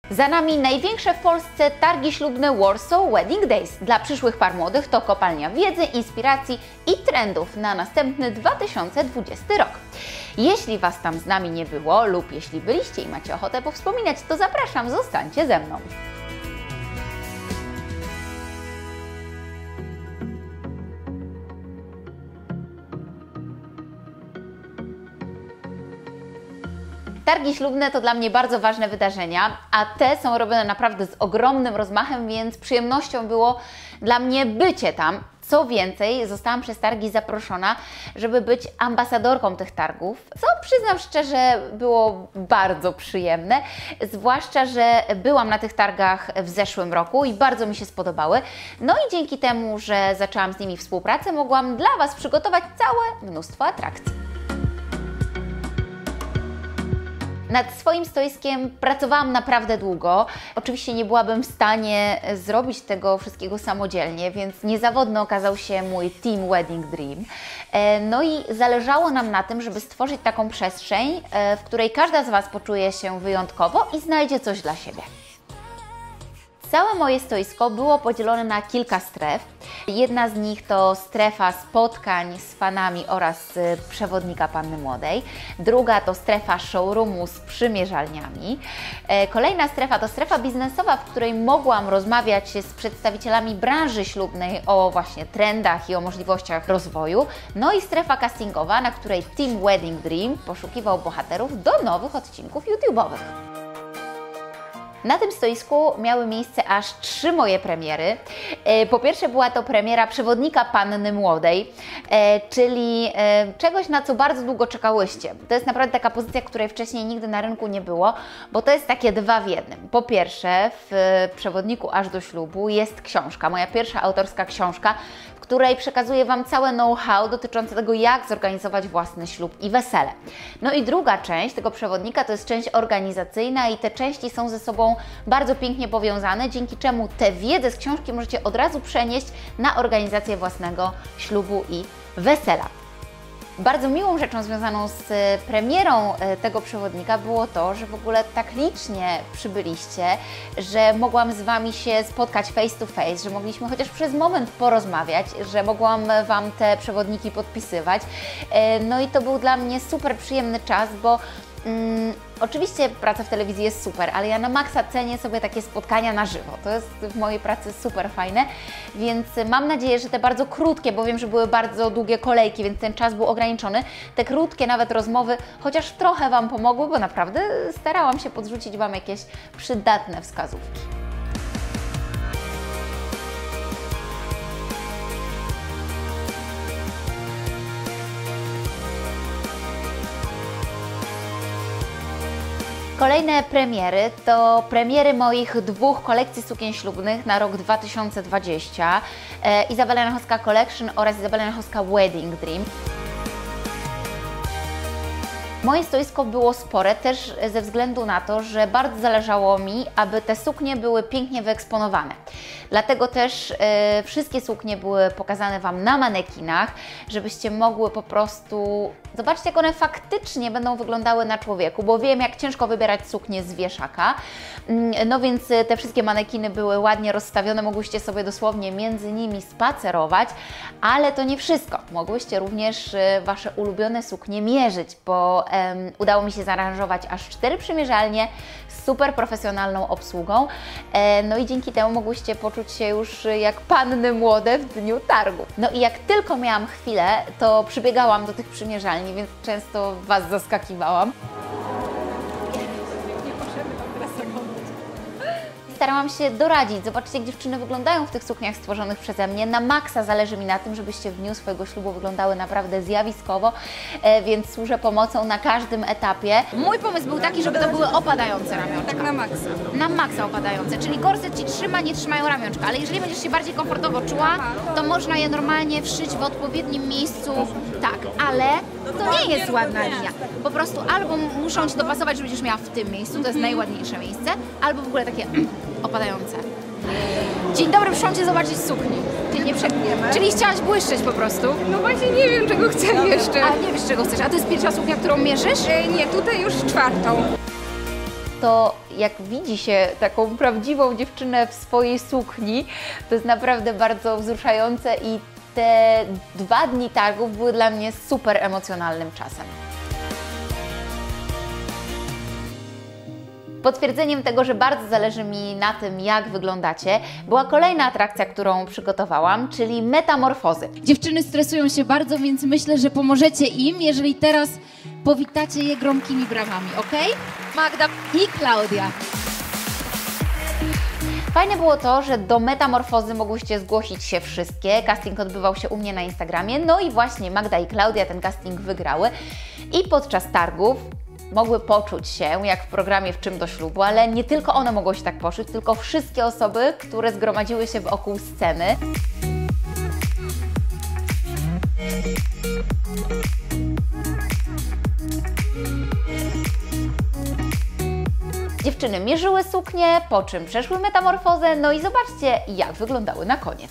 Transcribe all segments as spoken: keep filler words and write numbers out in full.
Za nami największe w Polsce targi ślubne Warsaw Wedding Days. Dla przyszłych par młodych to kopalnia wiedzy, inspiracji i trendów na następny dwa tysiące dwudziesty rok. Jeśli Was tam z nami nie było lub jeśli byliście i macie ochotę powspominać, to zapraszam, zostańcie ze mną. Targi ślubne to dla mnie bardzo ważne wydarzenia, a te są robione naprawdę z ogromnym rozmachem, więc przyjemnością było dla mnie bycie tam. Co więcej, zostałam przez targi zaproszona, żeby być ambasadorką tych targów, co przyznam szczerze było bardzo przyjemne, zwłaszcza, że byłam na tych targach w zeszłym roku i bardzo mi się spodobały. No i dzięki temu, że zaczęłam z nimi współpracę, mogłam dla Was przygotować całe mnóstwo atrakcji. Nad swoim stoiskiem pracowałam naprawdę długo. Oczywiście nie byłabym w stanie zrobić tego wszystkiego samodzielnie, więc niezawodny okazał się mój Team Wedding Dream. No i zależało nam na tym, żeby stworzyć taką przestrzeń, w której każda z Was poczuje się wyjątkowo i znajdzie coś dla siebie. Całe moje stoisko było podzielone na kilka stref. Jedna z nich to strefa spotkań z fanami oraz przewodnika panny młodej. Druga to strefa showroomu z przymierzalniami. Kolejna strefa to strefa biznesowa, w której mogłam rozmawiać z przedstawicielami branży ślubnej o właśnie trendach i o możliwościach rozwoju. No i strefa castingowa, na której Team Wedding Dream poszukiwał bohaterów do nowych odcinków YouTube'owych. Na tym stoisku miały miejsce aż trzy moje premiery. Po pierwsze była to premiera przewodnika panny młodej, czyli czegoś, na co bardzo długo czekałyście. To jest naprawdę taka pozycja, której wcześniej nigdy na rynku nie było, bo to jest takie dwa w jednym. Po pierwsze, w przewodniku aż do ślubu jest książka, moja pierwsza autorska książka, w której przekazuję Wam całe know-how dotyczące tego, jak zorganizować własny ślub i wesele. No i druga część tego przewodnika to jest część organizacyjna i te części są ze sobą bardzo pięknie powiązane, dzięki czemu tę wiedzę z książki możecie od razu przenieść na organizację własnego ślubu i wesela. Bardzo miłą rzeczą związaną z premierą tego przewodnika było to, że w ogóle tak licznie przybyliście, że mogłam z Wami się spotkać face to face, że mogliśmy chociaż przez moment porozmawiać, że mogłam Wam te przewodniki podpisywać. No i to był dla mnie super przyjemny czas, bo Mm, oczywiście praca w telewizji jest super, ale ja na maksa cenię sobie takie spotkania na żywo. To jest w mojej pracy super fajne, więc mam nadzieję, że te bardzo krótkie, bo wiem, że były bardzo długie kolejki, więc ten czas był ograniczony, te krótkie nawet rozmowy chociaż trochę Wam pomogły, bo naprawdę starałam się podrzucić Wam jakieś przydatne wskazówki. Kolejne premiery to premiery moich dwóch kolekcji sukien ślubnych na rok dwa tysiące dwudziesty. E, Izabela Janachowska Collection oraz Izabela Janachowska Wedding Dream. Moje stoisko było spore też ze względu na to, że bardzo zależało mi, aby te suknie były pięknie wyeksponowane. Dlatego też e, wszystkie suknie były pokazane Wam na manekinach, żebyście mogły po prostu zobaczyć, jak one faktycznie będą wyglądały na człowieku, bo wiem, jak ciężko wybierać suknie z wieszaka. No więc te wszystkie manekiny były ładnie rozstawione, mogłyście sobie dosłownie między nimi spacerować, ale to nie wszystko. Mogłyście również Wasze ulubione suknie mierzyć, bo um, udało mi się zaaranżować aż cztery przymierzalnie z super profesjonalną obsługą. E, no i dzięki temu mogłyście poczuć się już jak panny młode w dniu targu. No i jak tylko miałam chwilę, to przybiegałam do tych przymierzalni, więc często Was zaskakiwałam. Starałam się doradzić, zobaczcie, jak dziewczyny wyglądają w tych sukniach stworzonych przeze mnie. Na maksa zależy mi na tym, żebyście w dniu swojego ślubu wyglądały naprawdę zjawiskowo, e, więc służę pomocą na każdym etapie. Mój pomysł był taki, żeby to były opadające ramionczka. Tak na maksa. Na maksa opadające, czyli korset Ci trzyma, nie trzymają ramionczka, ale jeżeli będziesz się bardziej komfortowo czuła, to można je normalnie wszyć w odpowiednim miejscu, tak, ale to nie jest ładna linia. Po prostu albo muszą Ci dopasować, żebyś miała w tym miejscu, to jest najładniejsze miejsce, albo w ogóle takie opadające. Dzień dobry, przyszłam Cię zobaczyć sukni. Ty nie przegniemy. Czyli chciałaś błyszczeć po prostu? No właśnie nie wiem, czego chcę jeszcze. A nie wiesz, czego chcesz. A to jest pierwsza suknia, którą mierzysz? E, nie, tutaj już czwartą. To jak widzi się taką prawdziwą dziewczynę w swojej sukni, to jest naprawdę bardzo wzruszające i te dwa dni targów były dla mnie super emocjonalnym czasem. Potwierdzeniem tego, że bardzo zależy mi na tym, jak wyglądacie, była kolejna atrakcja, którą przygotowałam, czyli metamorfozy. Dziewczyny stresują się bardzo, więc myślę, że pomożecie im, jeżeli teraz powitacie je gromkimi brawami, ok? Magda i Klaudia. Fajne było to, że do metamorfozy mogłyście zgłosić się wszystkie. Casting odbywał się u mnie na Instagramie, no i właśnie Magda i Klaudia ten casting wygrały i podczas targów mogły poczuć się jak w programie W czym do ślubu, ale nie tylko one mogły się tak poczuć, tylko wszystkie osoby, które zgromadziły się wokół sceny. Dziewczyny mierzyły suknię, po czym przeszły metamorfozę, no i zobaczcie, jak wyglądały na koniec.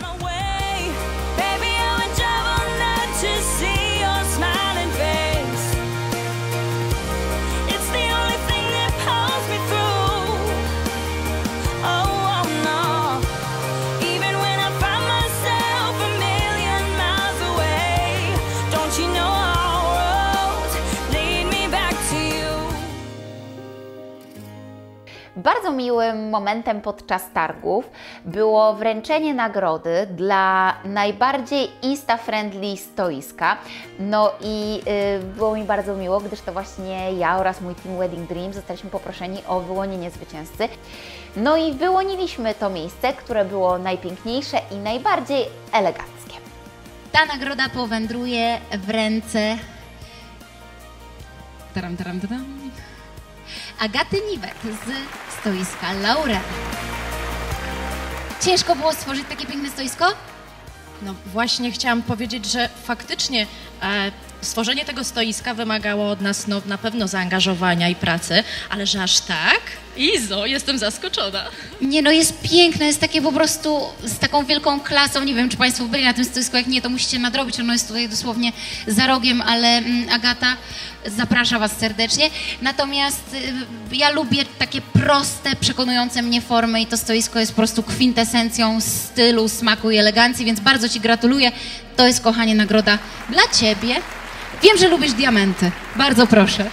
Bardzo miłym momentem podczas targów było wręczenie nagrody dla najbardziej insta-friendly stoiska. No i yy, było mi bardzo miło, gdyż to właśnie ja oraz mój Team Wedding Dream zostaliśmy poproszeni o wyłonienie zwycięzcy. No i wyłoniliśmy to miejsce, które było najpiękniejsze i najbardziej eleganckie. Ta nagroda powędruje w ręce taram, taram, taram. Agaty Niwet z stoiska Laurel. Ciężko było stworzyć takie piękne stoisko? No właśnie chciałam powiedzieć, że faktycznie e, stworzenie tego stoiska wymagało od nas no, na pewno zaangażowania i pracy, ale że aż tak? Izo, jestem zaskoczona. Nie no, jest piękne, jest takie po prostu z taką wielką klasą. Nie wiem, czy Państwo byli na tym stoisku, jak nie, to musicie nadrobić. Ono jest tutaj dosłownie za rogiem, ale mm, Agata zaprasza Was serdecznie. Natomiast y, ja lubię takie proste, przekonujące mnie formy i to stoisko jest po prostu kwintesencją stylu, smaku i elegancji, więc bardzo Ci gratuluję. To jest, kochanie, nagroda dla Ciebie. Wiem, że lubisz diamenty. Bardzo proszę.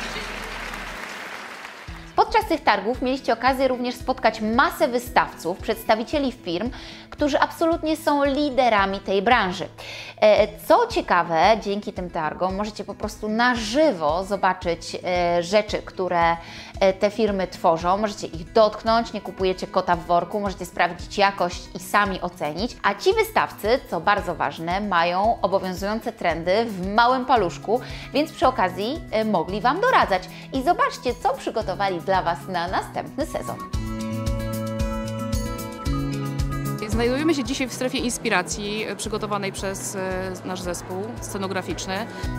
Podczas tych targów mieliście okazję również spotkać masę wystawców, przedstawicieli firm, którzy absolutnie są liderami tej branży. Co ciekawe, dzięki tym targom możecie po prostu na żywo zobaczyć rzeczy, które te firmy tworzą. Możecie ich dotknąć, nie kupujecie kota w worku, możecie sprawdzić jakość i sami ocenić. A ci wystawcy, co bardzo ważne, mają obowiązujące trendy w małym paluszku, więc przy okazji mogli Wam doradzać. I zobaczcie, co przygotowali dla Was na następny sezon. Znajdujemy się dzisiaj w strefie inspiracji przygotowanej przez nasz zespół scenograficzny.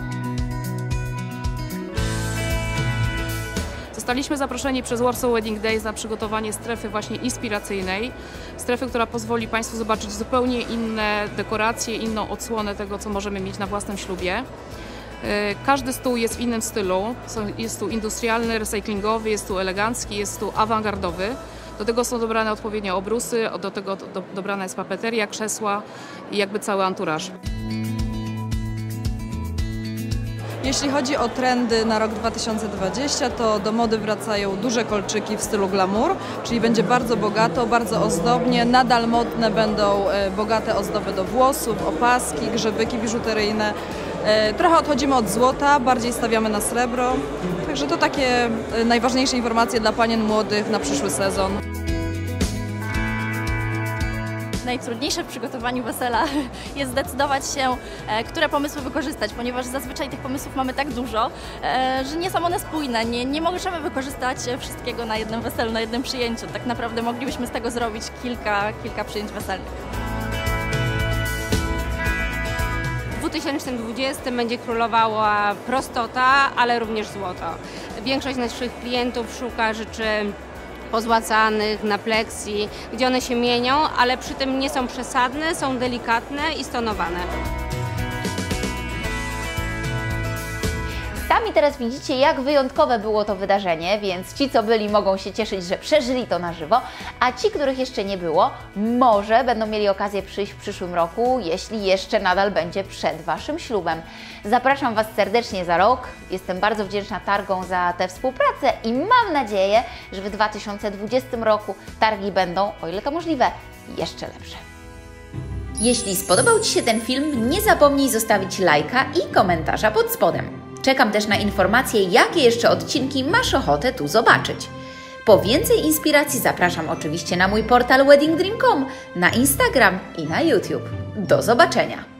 Zostaliśmy zaproszeni przez Warsaw Wedding Days na przygotowanie strefy właśnie inspiracyjnej. Strefy, która pozwoli Państwu zobaczyć zupełnie inne dekoracje, inną odsłonę tego, co możemy mieć na własnym ślubie. Każdy stół jest w innym stylu. Jest tu industrialny, recyklingowy, jest tu elegancki, jest tu awangardowy. Do tego są dobrane odpowiednio obrusy, do tego do, dobrana jest papeteria, krzesła i jakby cały anturaż. Jeśli chodzi o trendy na rok dwa tysiące dwudziesty, to do mody wracają duże kolczyki w stylu glamour, czyli będzie bardzo bogato, bardzo ozdobnie. Nadal modne będą bogate ozdoby do włosów, opaski, grzebyki biżuteryjne. Trochę odchodzimy od złota, bardziej stawiamy na srebro. Także to takie najważniejsze informacje dla panien młodych na przyszły sezon. Najtrudniejsze w przygotowaniu wesela jest zdecydować się, które pomysły wykorzystać, ponieważ zazwyczaj tych pomysłów mamy tak dużo, że nie są one spójne. Nie, nie możemy wykorzystać wszystkiego na jednym weselu, na jednym przyjęciu. Tak naprawdę moglibyśmy z tego zrobić kilka, kilka przyjęć weselnych. W dwa tysiące dwudziestym będzie królowała prostota, ale również złoto. Większość naszych klientów szuka rzeczy pozłacanych, na pleksji, gdzie one się mienią, ale przy tym nie są przesadne, są delikatne i stonowane. Sam Sami teraz widzicie, jak wyjątkowe było to wydarzenie, więc ci, co byli, mogą się cieszyć, że przeżyli to na żywo, a ci, których jeszcze nie było, może będą mieli okazję przyjść w przyszłym roku, jeśli jeszcze nadal będzie przed Waszym ślubem. Zapraszam Was serdecznie za rok. Jestem bardzo wdzięczna targom za tę współpracę i mam nadzieję, że w dwa tysiące dwudziestym roku targi będą, o ile to możliwe, jeszcze lepsze. Jeśli spodobał Ci się ten film, nie zapomnij zostawić lajka i komentarza pod spodem. Czekam też na informacje, jakie jeszcze odcinki masz ochotę tu zobaczyć. Po więcej inspiracji zapraszam oczywiście na mój portal wedding dream kropka com, na Instagram i na YouTube. Do zobaczenia!